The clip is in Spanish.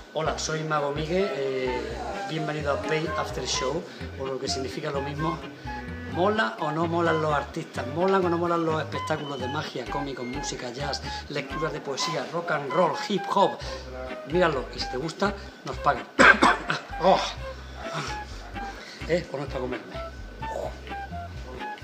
Hola, soy Mago Miguel, bienvenido a Pay After Show, o lo que significa lo mismo. ¿Mola o no molan los artistas? ¿Molan o no molan los espectáculos de magia, cómicos, música, jazz, lecturas de poesía, rock and roll, hip hop? Míralo, y si te gusta, nos pagan. ¿O no es para comerme?